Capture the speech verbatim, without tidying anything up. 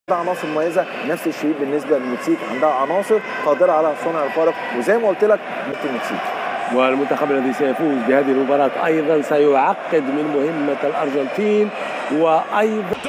عناصر مميزه، نفس الشيء بالنسبه للمكسيك، عندها عناصر قادره على صنع الفارق، وزي ما قلت لك المكسيك. والمنتخب الذي سيفوز بهذه المباراه ايضا سيعقد من مهمه الارجنتين، وايضا